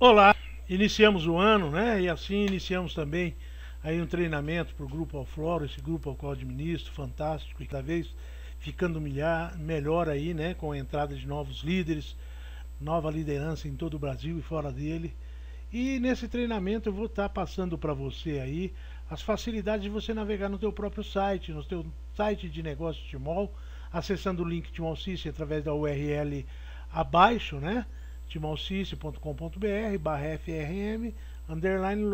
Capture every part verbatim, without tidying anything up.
Olá, iniciamos o ano, né? E assim iniciamos também aí um treinamento para o Grupo Alflora, esse grupo ao qual administro, fantástico, e cada vez ficando milhar, melhor aí, né? Com a entrada de novos líderes, nova liderança em todo o Brasil e fora dele. E nesse treinamento eu vou estar passando para você aí as facilidades de você navegar no teu próprio site, no teu site de negócio Timol, acessando o link Timol System através da U R L abaixo, né? timolsystem ponto com ponto br barra frm underline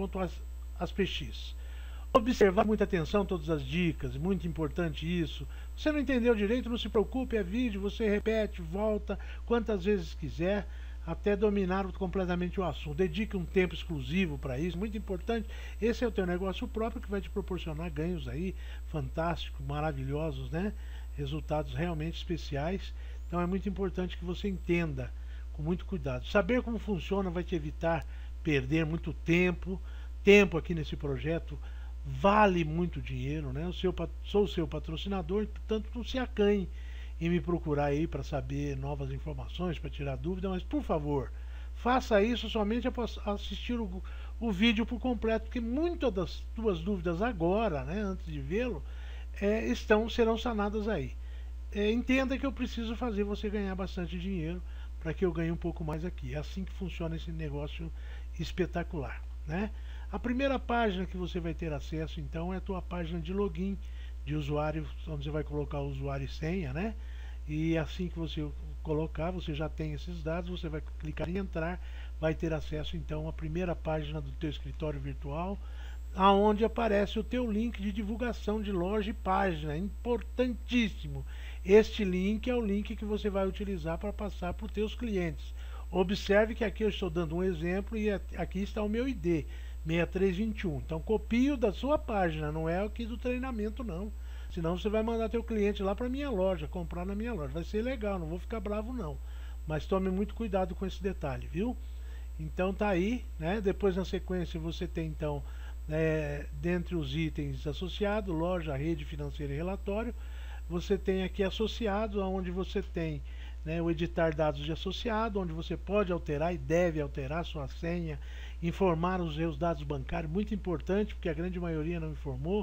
login.aspx. Observar muita atenção todas as dicas, muito importante isso. Você não entendeu direito, não se preocupe, é vídeo, você repete, volta quantas vezes quiser até dominar completamente o assunto. Dedique um tempo exclusivo para isso, muito importante. Esse é o teu negócio próprio que vai te proporcionar ganhos aí fantásticos, maravilhosos, né? Resultados realmente especiais. Então é muito importante que você entenda com muito cuidado. Saber como funciona vai te evitar perder muito tempo. Tempo aqui nesse projeto vale muito dinheiro, né? Eu seu, sou o seu patrocinador, portanto não se acanhe em me procurar aí para saber novas informações, para tirar dúvida, mas por favor, faça isso somente após assistir o, o vídeo por completo, porque muitas das tuas dúvidas agora, né, antes de vê-lo, é, estão serão sanadas aí. É, entenda que eu preciso fazer você ganhar bastante dinheiro para que eu ganhe um pouco mais aqui. É assim que funciona esse negócio espetacular, né? A primeira página que você vai ter acesso, então, é a tua página de login de usuário, onde você vai colocar o usuário e senha, né? E assim que você colocar, você já tem esses dados, você vai clicar em entrar, vai ter acesso, então, à primeira página do teu escritório virtual, aonde aparece o teu link de divulgação de loja e página, importantíssimo. Este link é o link que você vai utilizar para passar para os teus clientes. Observe que aqui eu estou dando um exemplo e aqui está o meu I D, seis três dois um. Então copio da sua página, não é aqui do treinamento não. Senão você vai mandar teu cliente lá para minha loja, comprar na minha loja. Vai ser legal, não vou ficar bravo não. Mas tome muito cuidado com esse detalhe, viu? Então tá aí, né? Depois na sequência você tem então, é, dentre os itens associados, loja, rede financeira e relatório, você tem aqui associados, onde você tem, né, o editar dados de associado, onde você pode alterar e deve alterar sua senha, informar os seus dados bancários, muito importante, porque a grande maioria não informou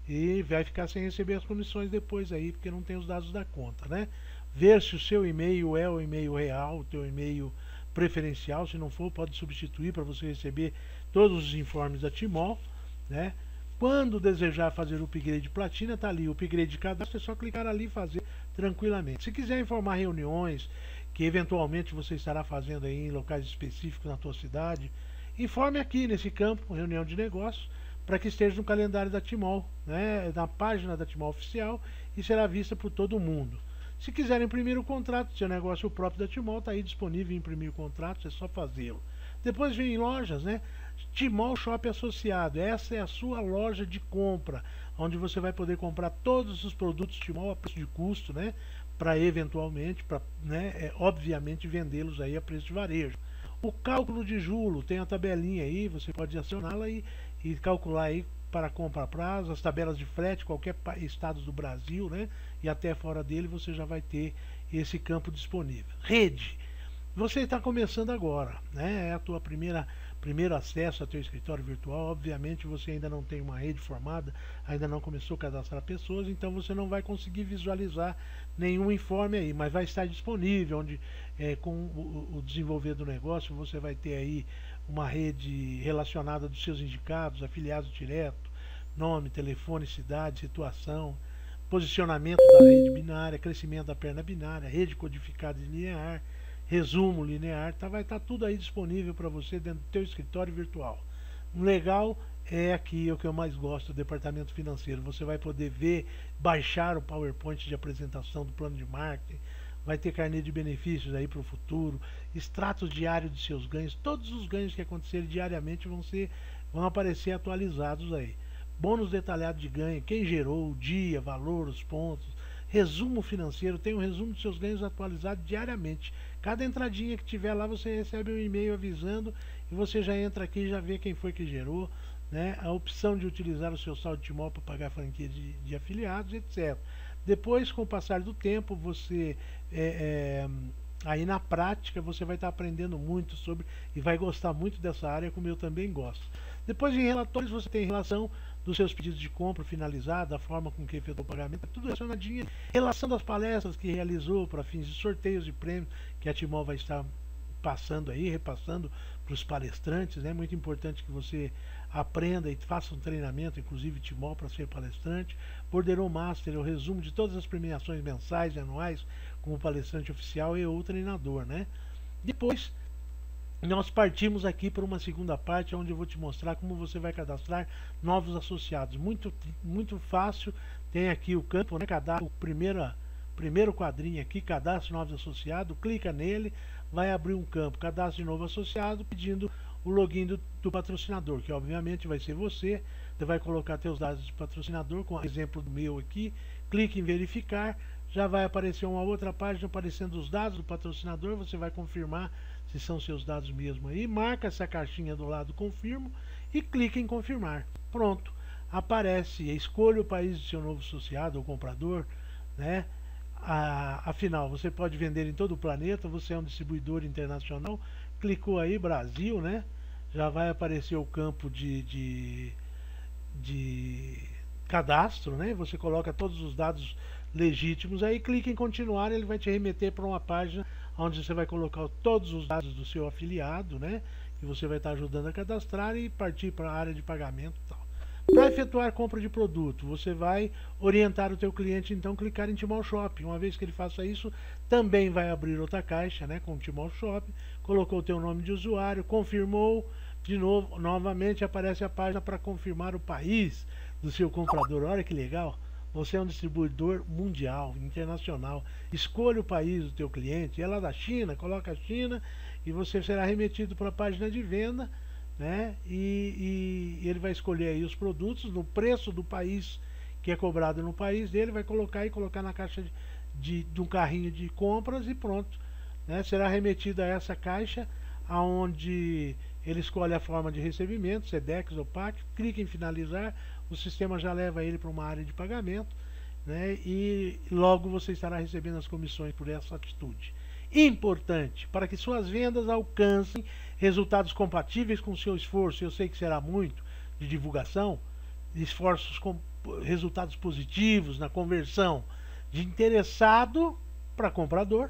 e vai ficar sem receber as comissões depois aí, porque não tem os dados da conta, né? Ver se o seu e-mail é o e-mail real, o teu e-mail preferencial, se não for, pode substituir para você receber todos os informes da Timol, né? Quando desejar fazer o upgrade platina, está ali o upgrade de cadastro, é só clicar ali e fazer tranquilamente. Se quiser informar reuniões que eventualmente você estará fazendo aí em locais específicos na tua cidade, informe aqui nesse campo, reunião de negócios, para que esteja no calendário da Timol, né, na página da Timol oficial, e será vista por todo mundo. Se quiser imprimir o contrato, seu negócio próprio da Timol, está aí disponível em imprimir o contrato, é só fazê-lo. Depois vem em lojas, né? Timol Shop Associado, essa é a sua loja de compra, onde você vai poder comprar todos os produtos Timol a preço de custo, né? Para eventualmente, para, né, é, obviamente, vendê-los aí a preço de varejo. O cálculo de juros, tem a tabelinha aí, você pode acioná-la e, e calcular aí para compra a prazo, as tabelas de frete, qualquer estado do Brasil, né? E até fora dele você já vai ter esse campo disponível. Rede. Você está começando agora, né? É a tua primeira primeiro acesso ao teu escritório virtual. Obviamente você ainda não tem uma rede formada, ainda não começou a cadastrar pessoas, então você não vai conseguir visualizar nenhum informe aí, mas vai estar disponível, onde é, com o, o desenvolver do negócio você vai ter aí uma rede relacionada dos seus indicados, afiliados direto, nome, telefone, cidade, situação, posicionamento da rede binária, crescimento da perna binária, rede codificada e linear, resumo linear, tá, vai estar tá tudo aí disponível para você dentro do teu escritório virtual. Legal é aqui é o que eu mais gosto, o departamento financeiro. Você vai poder ver, baixar o PowerPoint de apresentação do plano de marketing, vai ter carnê de benefícios aí para o futuro, extratos diários de seus ganhos, todos os ganhos que acontecerem diariamente vão ser, vão aparecer atualizados aí. Bônus detalhado de ganho, quem gerou, o dia, valor, os pontos, resumo financeiro, tem um resumo dos seus ganhos atualizado diariamente. Cada entradinha que tiver lá você recebe um e-mail avisando e você já entra aqui e já vê quem foi que gerou, né? A opção de utilizar o seu saldo Timol para pagar franquia de, de afiliados, etcétera. Depois, com o passar do tempo, você é, é, Aí na prática você vai estar aprendendo muito sobre e vai gostar muito dessa área, como eu também gosto. Depois em relatórios você tem relação dos seus pedidos de compra finalizados, da forma com que efetuou o pagamento, tudo relacionadinho. Relação das palestras que realizou para fins de sorteios de prêmios que a Timol vai estar passando aí, repassando para os palestrantes. É, né? Muito importante que você aprenda e faça um treinamento, inclusive Timol, para ser palestrante. Borderou Master é o resumo de todas as premiações mensais e anuais como palestrante oficial e ou treinador, né? Depois nós partimos aqui para uma segunda parte, onde eu vou te mostrar como você vai cadastrar novos associados. Muito, muito fácil. Tem aqui o campo, né? Cadastro, o primeiro, primeiro quadrinho aqui, cadastre novos associados. Clica nele, vai abrir um campo, cadastre de novo associado, pedindo o login do, do patrocinador, que obviamente vai ser você. Você vai colocar seus dados de patrocinador, com o exemplo do meu aqui. Clique em verificar. Já vai aparecer uma outra página aparecendo os dados do patrocinador. Você vai confirmar se são seus dados mesmo aí. Marca essa caixinha do lado, confirmo, e clica em confirmar. Pronto. Aparece, escolha o país do seu novo associado ou comprador, né? Ah, afinal, você pode vender em todo o planeta. Você é um distribuidor internacional. Clicou aí, Brasil, né? Já vai aparecer o campo de, de, de cadastro, né? Você coloca todos os dados legítimos, aí clica em continuar, ele vai te remeter para uma página onde você vai colocar todos os dados do seu afiliado, né, que você vai estar ajudando a cadastrar, e partir para a área de pagamento e tal. Para efetuar compra de produto, você vai orientar o teu cliente, então, clicar em Timol Shop. Uma vez que ele faça isso, também vai abrir outra caixa, né, com o Timol Shop, colocou o teu nome de usuário, confirmou, de novo, novamente aparece a página para confirmar o país do seu comprador. Olha que legal! Você é um distribuidor mundial, internacional. Escolha o país do teu cliente. É lá da China, coloca a China e você será remetido para a página de venda, né? E, e ele vai escolher aí os produtos no preço do país que é cobrado no país dele, vai colocar e colocar na caixa de, de, de um carrinho de compras e pronto, né? Será remetido a essa caixa, aonde ele escolhe a forma de recebimento, Sedex ou P A C, clica em finalizar, o sistema já leva ele para uma área de pagamento, né, e logo você estará recebendo as comissões por essa atitude. Importante, para que suas vendas alcancem resultados compatíveis com o seu esforço, eu sei que será muito, de divulgação, esforços com resultados positivos na conversão de interessado para comprador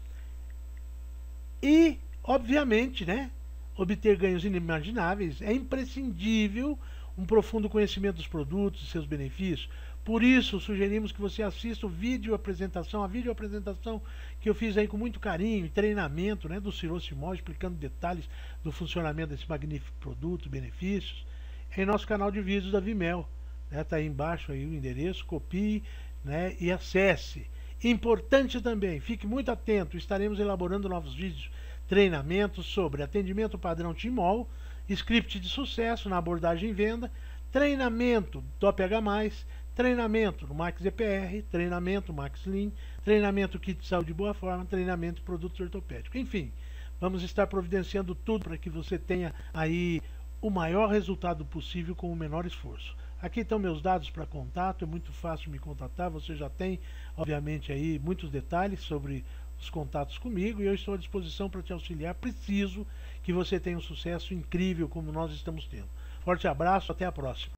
e, obviamente, né, obter ganhos inimagináveis. É imprescindível um profundo conhecimento dos produtos e seus benefícios. Por isso, sugerimos que você assista o vídeo apresentação, a vídeo apresentação que eu fiz aí com muito carinho e treinamento, né, do Ciro Simão, explicando detalhes do funcionamento desse magnífico produto, benefícios, em nosso canal de vídeos da Vimeo. Né, tá aí embaixo aí o endereço, copie, né, e acesse. Importante também, fique muito atento, estaremos elaborando novos vídeos, treinamentos sobre atendimento padrão Timol, script de sucesso na abordagem e venda, treinamento do A P H mais, treinamento no Max E P R, treinamento Max Lean, treinamento kit de saúde de boa forma, treinamento de produtos ortopédicos. Enfim, vamos estar providenciando tudo para que você tenha aí o maior resultado possível com o menor esforço. Aqui estão meus dados para contato, é muito fácil me contatar, você já tem, obviamente, aí muitos detalhes sobre os contatos comigo, e eu estou à disposição para te auxiliar. Preciso que você tenha um sucesso incrível como nós estamos tendo. Forte abraço, até a próxima.